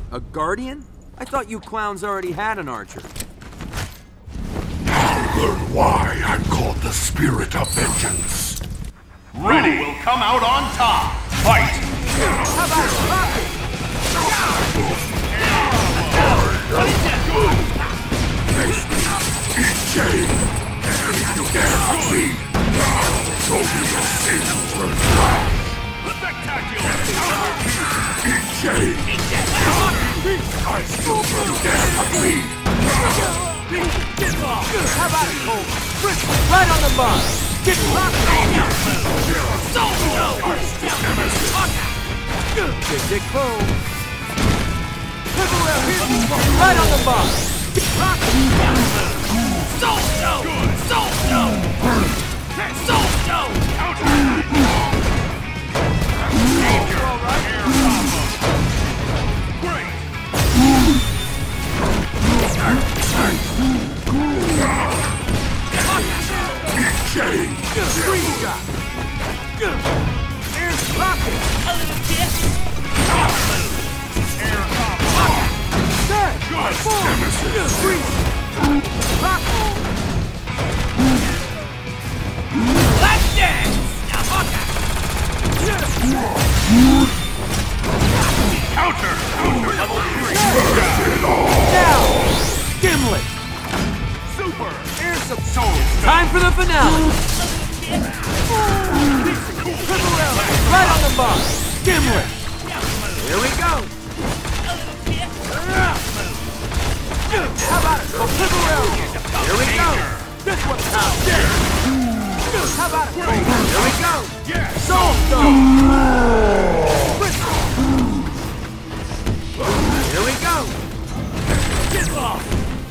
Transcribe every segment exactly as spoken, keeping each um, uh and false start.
A guardian? I thought you clowns already had an archer. Now learn why I'm called the Spirit of Vengeance. Ready will come out on top. Fight! How about a rocket? Face me, eat shame, and if you dare to flee, show me your sins will flash. Spectacular! Eat shame! I still will dare to flee. How about it, Cole? Right on the mark! Get rocked! So no! Big Dick Boom! Right on the mark! Get rocked! So no! So no! So no! Shame! Free shot! Here's rocket! A little kiss! Air combo! Good! Four! Free! Rocket! Let's dance! Now Hawkeye! Counter! Counter level three! Now! Gimlet! Super! Here's some soul! Time for the finale! Right on the bar! Gimlet! Here we go! How about it? Go flip around! Here we go! This one's out! How about it? Here we go! Soul Stone! Here we go! Get off!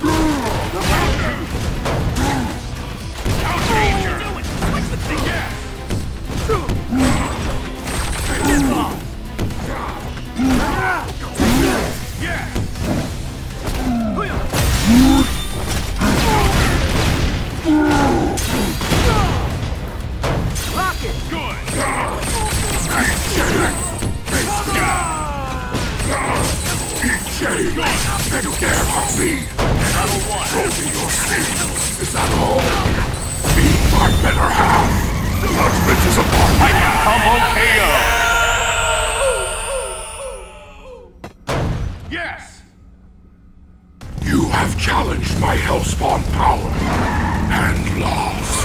Danger! What's the thing? Yeah! Get off! Yeah! Rocket! Good! Shame! And you dare hurt me! Show me your sins! Is that all? Be my better half! Judgment is upon me! Combo K O! Yes! You have challenged my Hellspawn power and lost.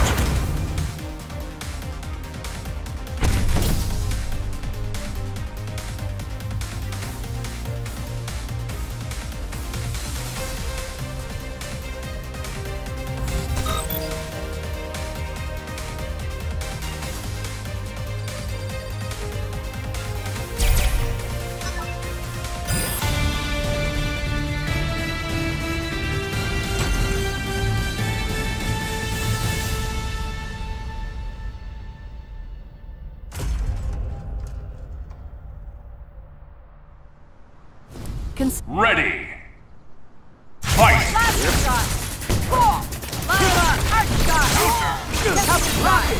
Ready! Fight! Last shot! Four! Last shot! Shot! Help rocket!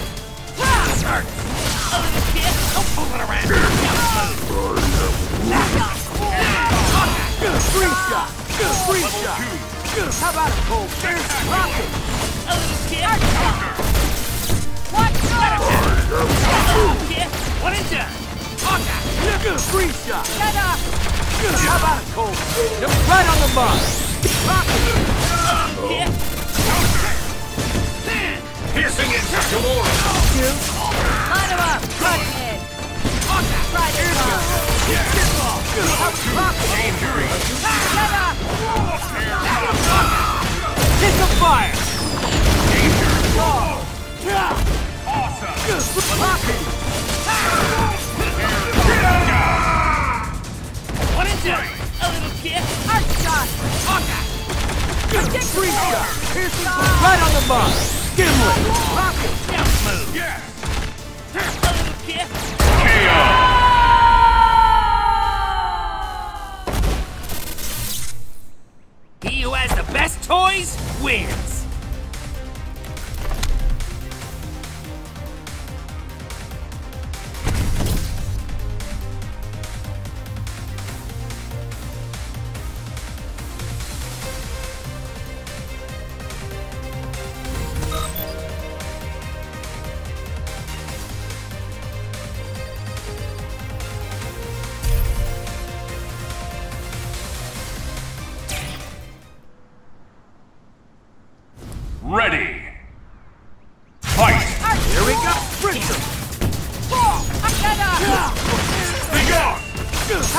A little kid! Don't pull it around! Free shot! Free shot! How about a cold? There's rocket! A little kid! What? A little kid! What is that? Hawkeye! Free shot! Get up! How about it, Cole? Right on the mark! Rocket! Hit! Piercing intellectual! Line him up! Cut head! Try to go! Rocket! Get up! Hit the fire! Danger! Oh! Awesome! Rocket! What is it? A little kid? Arc shot! Hawkeye! Free shot! Here's the right on the mark! Gimlet! Rocket! Down move! Yes! A little kid? K O! He who has the best toys wins!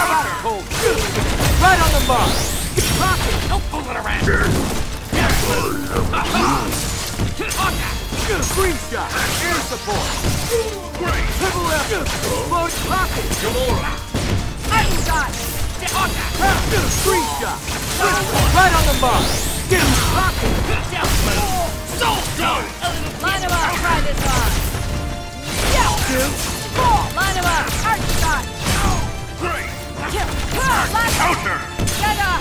How about a cold? Right on the mark. Rock it. Don't fool it around. Screen shot. Air support. Great. Triple F. Load rocket. Gamora. Ice shot. Screen shot. Right on the mark. Get him. Rocket. So good. Line him up. Try this on. Line him up. Heart shot. Great. Line Counter. Get up.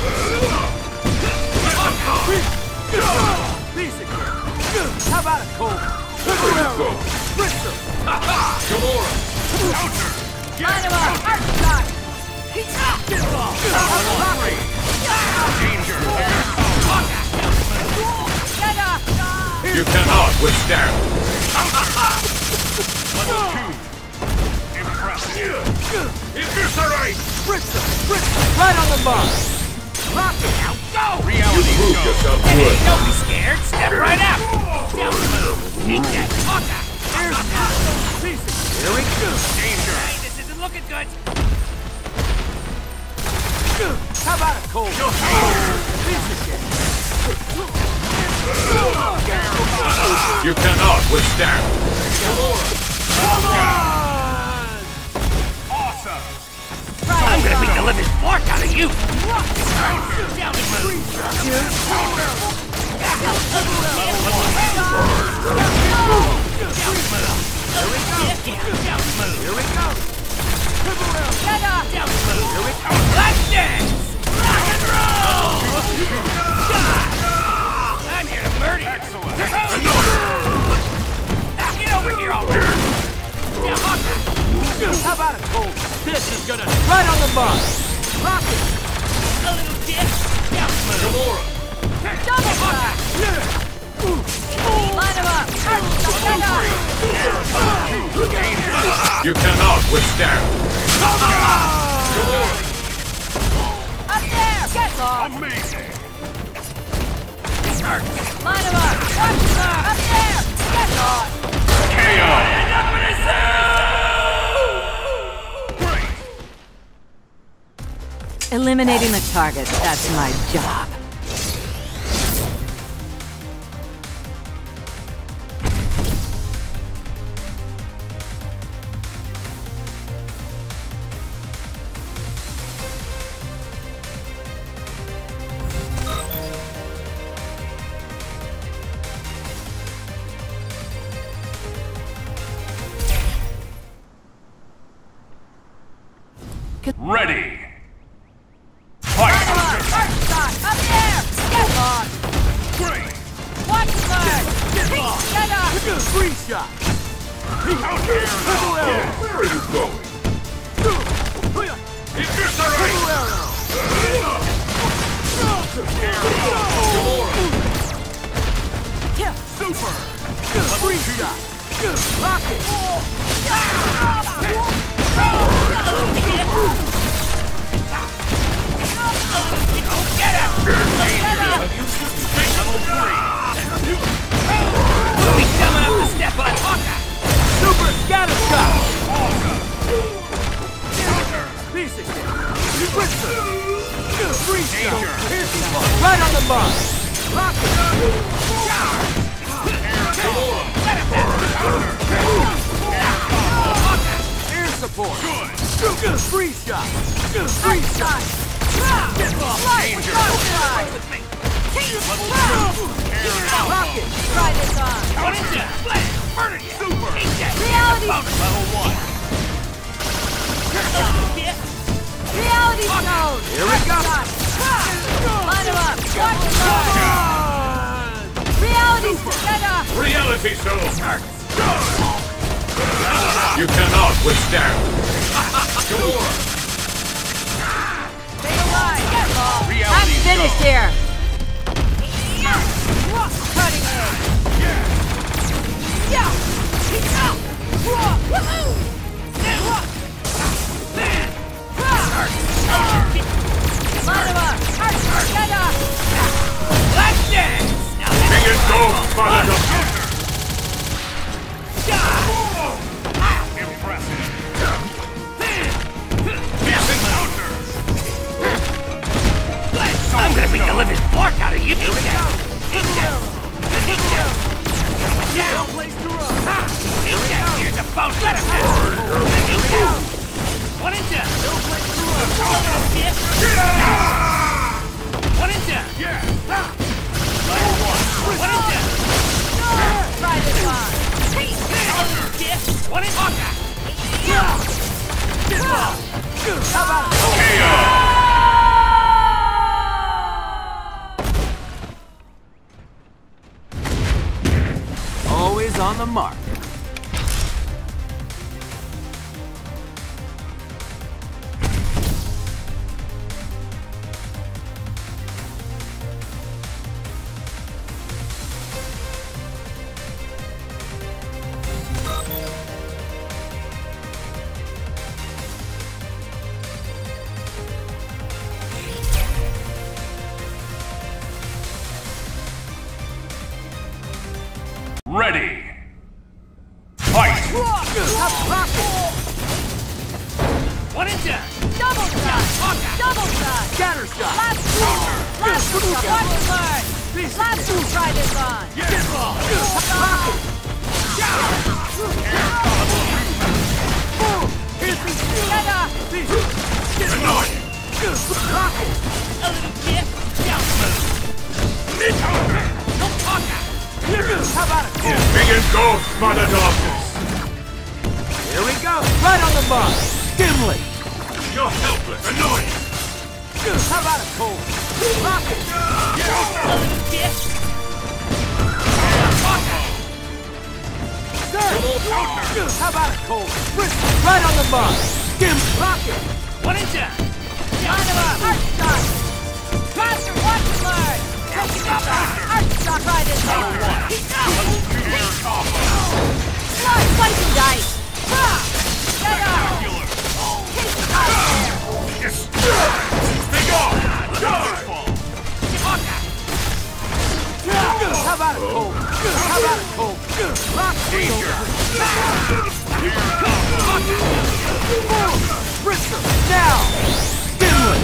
Piece of cake. How about a cold? Triple arrow. Bristol. Gamora. Counter. Line him up. Heart shot. Get him off. Rocket. Danger. Get up. You cannot withstand. Level two. Impressive. Eviscerate! Bristol. Bristol. Right on the mark. Rocket. Now go. Reality Prove show. yourself good. Don't be scared. Step right out. Down the move. Eat that. Hawkeye. There's the piece of cake. Here we go. Danger. Hey, this isn't looking good. How about a cold? Piece of cake. You cannot withstand. Come on! Awesome. I'm gonna beat the living spark out of you! Down the move! Here we go! Down the move! Here we go! Get up. Down the move! Here we go! Let's dance! Rock and roll! I'm here to murder you! Excellent. Get over here already! Yeah, Hawkeye! How about a cold? This is gonna right on the mark! Rocket! A little dip! Down the move! Gamora. Double shot. Line him up. Heart shot. Get up. You cannot withstand. Up there. Get off. Amazing. Line him up. Watch the car. Up there. Get off. K O. Great. Eliminating the target, that's my job. Ready. Line him up. Heart shot. Up there. Get off. Great. Watch the car. Get off! Get up. Free shot! Counter. Triple arrow! Where are you going? Eviscerate. Triple arrow! Super. Free shot! Rocket! Get up. Level three. We'll be coming up to step on Hawkeye! Super scatter shot! Piece of cake! Bristol! Free shot! Piercing ball! Right on the mark! Rocket! Air support! Good! Free shot! Free shot! Get off! Danger. With me! Level Rocket! Try this on. What is that? Flash! Murder you! Super! Reality. Level one. Reality stone. Here we go! Line him up. Watch the car. Reality stone. Get up. Reality stone. You cannot withstand. Stay alive. Get off. I'm Reality finished stone. here. Cutting edge. Yeah. Woohoo. Line him up. Get up. Let's dance! Now Bring it goes, Father. Impressive. Piercing counter! How about it? K O! Always on the mark. Ready! Fight! One and done. Double shot! Double shot! Scatter shot. Last two! Last two! Watch and learn! Last two, try this on! Get ball. Rocket. Get up! Annoying. Rocket. A little kick. Down move. Mid-counter. No Hawkeye. How about it? Big and gold, Mother Darkness! Here we go. Right on the mark. Dimly. You're helpless, annoying! How about it, Cole? Rocket. A little kick. Hawkeye. How about it, Cole? Right on the mark. Dim. Rocket. One and done. Line him up! Arch shot! Faster, watch and learn! Take it up! Arch shot, try this on! Slide, slice and dice! Ha! Get up! Take it out there! Yes! Stay off! How about it, Cole? How about it, Cole? Rock danger! Brisker, now! Dimly!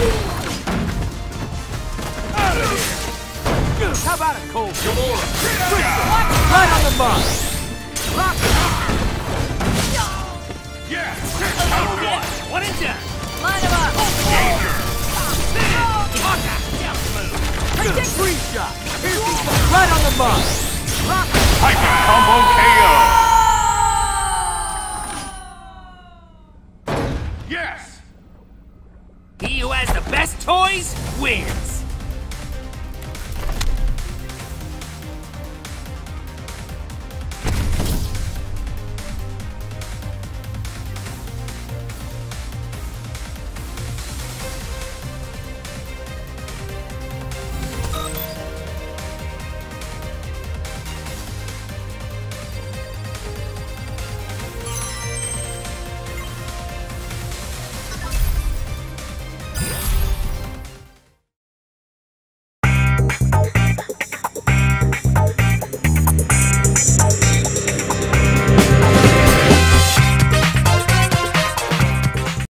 Out of here! How about it, Cole? Right on the mark! Rock! Yes! Number one! One and done! Line him up! Danger! Free shot! Here's the right on the mark! Rock! Hyper combo K O! Yes! He who has the best toys wins!